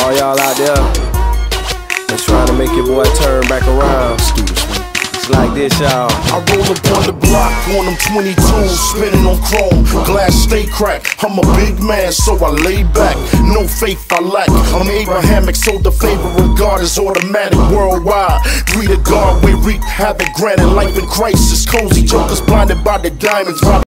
all y'all out there that's trying to make your boy turn back around. It's like this, y'all. I roll up on the block on them 22s, spinning on chrome, glass stay cracked. I'm a big man, so I lay back. No faith I lack. I'm Abrahamic, so the favor of God is automatic worldwide. Greed of God, we reap havoc. Granted, life in crisis. Cozy jokers blinded by the diamonds.